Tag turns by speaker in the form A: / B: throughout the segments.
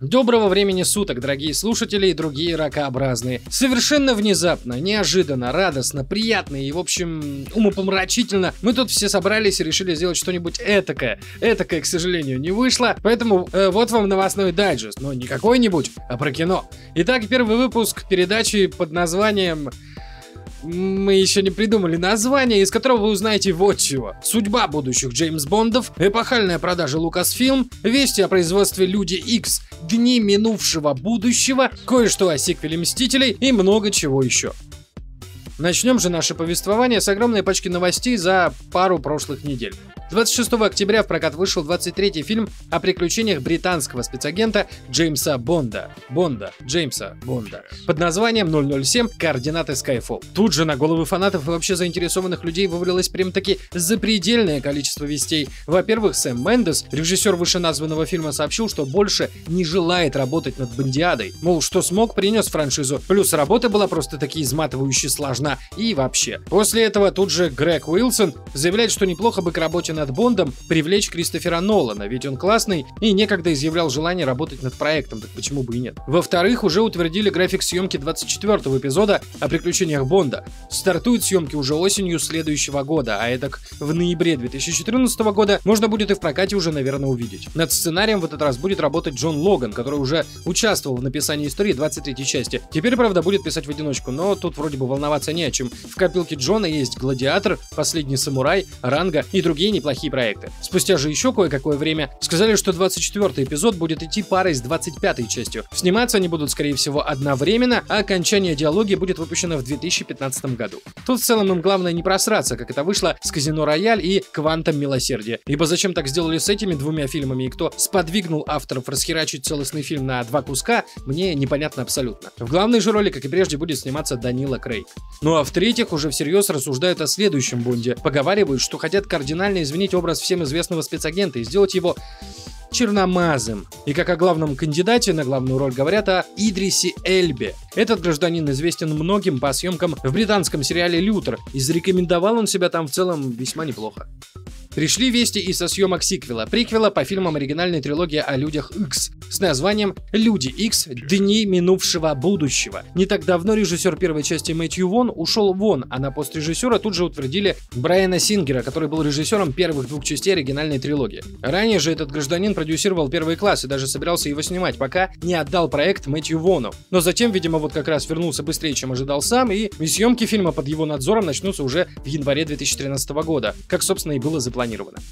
A: Доброго времени суток, дорогие слушатели и другие ракообразные. Совершенно внезапно, неожиданно, радостно, приятно и, в общем, умопомрачительно мы тут все собрались и решили сделать что-нибудь этакое. Этакое, к сожалению, не вышло, поэтому вот вам новостной дайджест, но не какой-нибудь, а про кино. Итак, первый выпуск передачи под названием... Мы еще не придумали название, из которого вы узнаете вот чего. Судьба будущих Джеймс Бондов, эпохальная продажа Lucasfilm, вести о производстве Люди Икс, дни минувшего будущего, кое-что о сиквеле Мстителей и много чего еще. Начнем же наше повествование с огромной пачки новостей за пару прошлых недель. 26 октября в прокат вышел 23-й фильм о приключениях британского спецагента Джеймса Бонда. Джеймса Бонда. Под названием 007 «Координаты Skyfall». Тут же на головы фанатов и вообще заинтересованных людей вывалилось прям-таки запредельное количество вестей. Во-первых, Сэм Мендес, режиссер вышеназванного фильма, сообщил, что больше не желает работать над Бондиадой. Мол, что смог, принес франшизу. Плюс работа была просто-таки изматывающе сложна. И вообще. После этого тут же Грег Уилсон заявляет, что неплохо бы к работе над Бондом привлечь Кристофера Нолана, ведь он классный и некогда изъявлял желание работать над проектом, так почему бы и нет. Во-вторых, уже утвердили график съемки 24-го эпизода о приключениях Бонда. Стартуют съемки уже осенью следующего года, а это в ноябре 2014 года можно будет и в прокате уже, наверное, увидеть. Над сценарием в этот раз будет работать Джон Логан, который уже участвовал в написании истории 23-й части. Теперь, правда, будет писать в одиночку, но тут вроде бы волноваться не о чем. В копилке Джона есть «Гладиатор», «Последний самурай», «Ранго» и другие неплохие проекты. Спустя же еще кое-какое время сказали, что 24-й эпизод будет идти парой с 25-й частью. Сниматься они будут, скорее всего, одновременно, а окончание диалоги будет выпущено в 2015 году. Тут в целом им главное не просраться, как это вышло с «Казино Рояль» и «Квантом милосердия». Ибо зачем так сделали с этими двумя фильмами и кто сподвигнул авторов расхерачить целостный фильм на два куска, мне непонятно абсолютно. В главной же роли, как и прежде, будет сниматься Данила Крейг. Ну а в-третьих, уже всерьез рассуждают о следующем Бонде. Поговаривают, что хотят кардинально изменить образ всем известного спецагента и сделать его черномазым. И как о главном кандидате на главную роль говорят о Идрисе Эльбе. Этот гражданин известен многим по съемкам в британском сериале «Лютер», и зарекомендовал он себя там в целом весьма неплохо. Пришли вести и со съемок приквела по фильмам оригинальной трилогии о Людях Икс с названием «Люди Икс. Дни минувшего будущего». Не так давно режиссер первой части Мэтью Вон ушел вон, а на пост режиссера тут же утвердили Брайана Сингера, который был режиссером первых двух частей оригинальной трилогии. Ранее же этот гражданин продюсировал «Первый класс» и даже собирался его снимать, пока не отдал проект Мэтью Вону. Но затем, видимо, вот как раз вернулся быстрее, чем ожидал сам, и съемки фильма под его надзором начнутся уже в январе 2013 года, как, собственно, и было запланировано.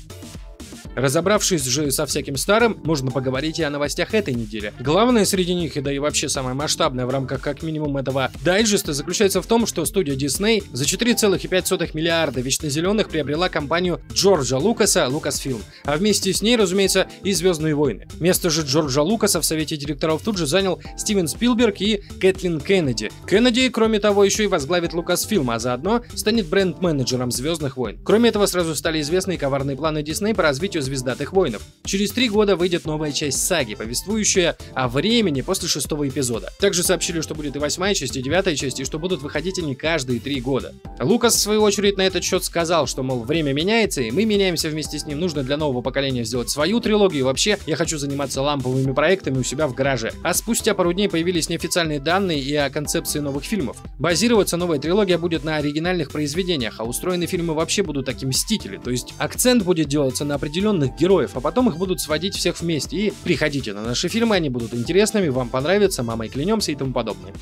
A: Разобравшись же со всяким старым, можно поговорить и о новостях этой недели. Главное среди них, и да и вообще самое масштабное в рамках как минимум этого дайджеста, заключается в том, что студия Disney за 4,5 миллиарда вечнозеленых приобрела компанию Джорджа Лукаса Lucasfilm, а вместе с ней, разумеется, и «Звездные войны». Место же Джорджа Лукаса в совете директоров тут же занял Стивен Спилберг и Кэтлин Кеннеди. Кеннеди, кроме того, еще и возглавит Lucasfilm, а заодно станет бренд-менеджером «Звездных войн». Кроме этого, сразу стали известны коварные планы Disney по развитию «Звездатых воинов». Через 3 года выйдет новая часть саги, повествующая о времени после 6-го эпизода. Также сообщили, что будет и 8-я часть, и 9-я часть, и что будут выходить они каждые 3 года. Лукас, в свою очередь, на этот счет сказал, что, мол, время меняется, и мы меняемся вместе с ним. Нужно для нового поколения сделать свою трилогию. Вообще, я хочу заниматься ламповыми проектами у себя в гараже. А спустя пару дней появились неофициальные данные и о концепции новых фильмов. Базироваться новая трилогия будет на оригинальных произведениях, а устроены фильмы вообще будут такие «Мстители», то есть акцент будет делаться на определенных героев, а потом их будут сводить всех вместе. И приходите на наши фильмы, они будут интересными, вам понравятся, мамой клянемся и тому подобное.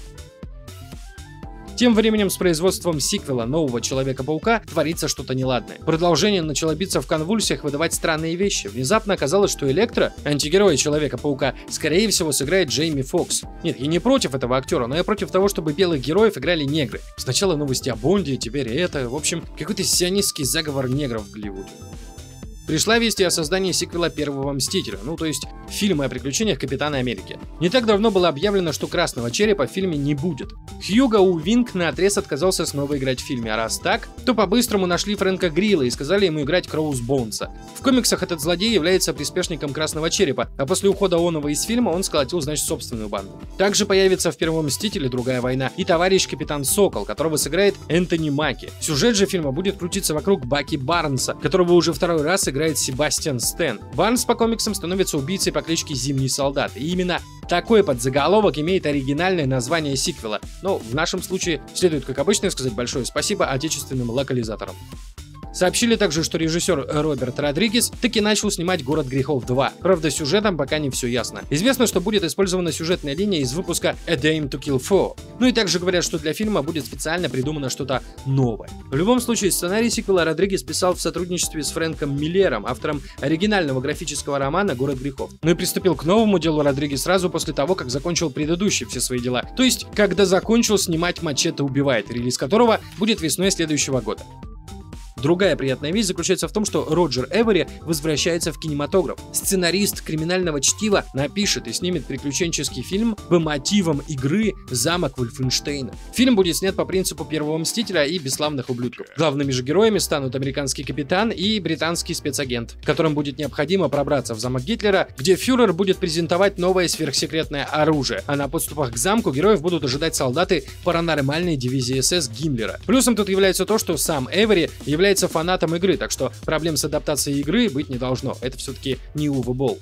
A: Тем временем с производством сиквела нового Человека-паука творится что-то неладное. Продолжение начало биться в конвульсиях, выдавать странные вещи. Внезапно оказалось, что Электро, антигерой Человека-паука, скорее всего сыграет Джейми Фокс. Нет, я не против этого актера, но я против того, чтобы белых героев играли негры. Сначала новости о Бонде, теперь это. В общем, какой-то сионистский заговор негров в Голливуде. Пришла весть о создании сиквела первого Мстителя, то есть фильма о приключениях Капитана Америки. Не так давно было объявлено, что Красного Черепа в фильме не будет. Хьюго Уивинг наотрез отказался снова играть в фильме, а раз так, то по-быстрому нашли Фрэнка Грилла и сказали ему играть Кроуз Боунса. В комиксах этот злодей является приспешником Красного Черепа, а после ухода Онова из фильма он сколотил, собственную банду. Также появится в первом Мстителе Другая война и товарищ Капитан Сокол, которого сыграет Энтони Маки. Сюжет же фильма будет крутиться вокруг Баки Барнса, которого уже второй раз играет сыграет Себастьян Стэн. Барнс по комиксам становится убийцей по кличке Зимний Солдат. И именно такой подзаголовок имеет оригинальное название сиквела. Но в нашем случае следует, как обычно, сказать большое спасибо отечественным локализаторам. Сообщили также, что режиссер Роберт Родригес таки начал снимать «Город грехов 2». Правда, сюжетом пока не все ясно. Известно, что будет использована сюжетная линия из выпуска A Dame to Kill For. Ну и также говорят, что для фильма будет специально придумано что-то новое. В любом случае, сценарий сиквела Родригес писал в сотрудничестве с Фрэнком Миллером, автором оригинального графического романа «Город грехов». Ну и приступил к новому делу Родригес сразу после того, как закончил предыдущие все свои дела. То есть, когда закончил снимать «Мачете убивает», релиз которого будет весной следующего года. Другая приятная вещь заключается в том, что Роджер Эвери возвращается в кинематограф. Сценарист криминального чтива напишет и снимет приключенческий фильм по мотивам игры «Замок Вольфенштейна». Фильм будет снят по принципу «Первого Мстителя» и «Бесславных ублюдков». Главными же героями станут американский капитан и британский спецагент, которым будет необходимо пробраться в замок Гитлера, где фюрер будет презентовать новое сверхсекретное оружие, а на подступах к замку героев будут ожидать солдаты паранормальной дивизии СС Гиммлера. Плюсом тут является то, что сам Эвери является фанатом игры, так что проблем с адаптацией игры быть не должно. Это все-таки не Уве Болл.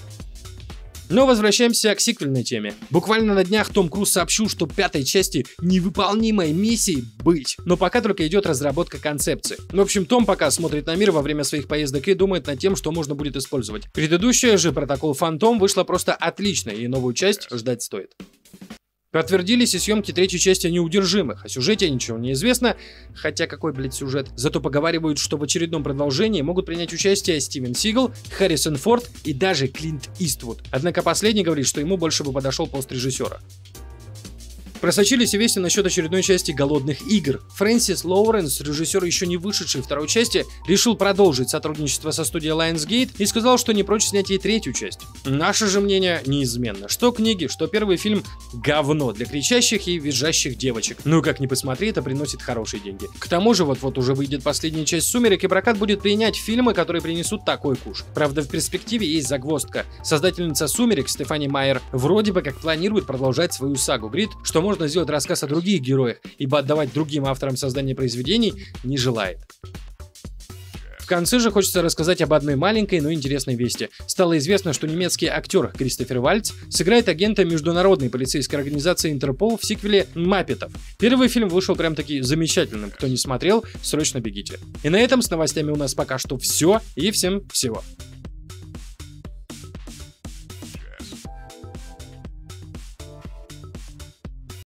A: Но возвращаемся к сиквельной теме. Буквально на днях Том Круз сообщил, что пятой части невыполнимой миссии быть. Но пока только идет разработка концепции. В общем, Том пока смотрит на мир во время своих поездок и думает над тем, что можно будет использовать. Предыдущая же, Протокол Фантом, вышла просто отлично, и новую часть ждать стоит. Подтвердились и съемки третьей части «Неудержимых». О сюжете ничего не известно, хотя какой, блядь, сюжет. Зато поговаривают, что в очередном продолжении могут принять участие Стивен Сигал, Харрисон Форд и даже Клинт Иствуд. Однако последний говорит, что ему больше бы подошел пост режиссера. Просочились и вести насчет очередной части «Голодных игр». Фрэнсис Лоуренс, режиссер еще не вышедшей второй части, решил продолжить сотрудничество со студией Lionsgate и сказал, что не прочь снять и третью часть. Наше же мнение неизменно. Что книги, что первый фильм — говно для кричащих и визжащих девочек. Ну как ни посмотри, это приносит хорошие деньги. К тому же вот-вот уже выйдет последняя часть «Сумерек», и прокат будет принять фильмы, которые принесут такой куш. Правда, в перспективе есть загвоздка. Создательница «Сумерек» Стефани Майер вроде бы как планирует продолжать свою сагу. Говорит, что можно сделать рассказ о других героях, ибо отдавать другим авторам создания произведений не желает. В конце же хочется рассказать об одной маленькой, но интересной вести. Стало известно, что немецкий актер Кристофер Вальц сыграет агента международной полицейской организации Интерпол в сиквеле «Маппетов». Первый фильм вышел прям-таки замечательным. Кто не смотрел, срочно бегите. И на этом с новостями у нас пока что все, и всем всего.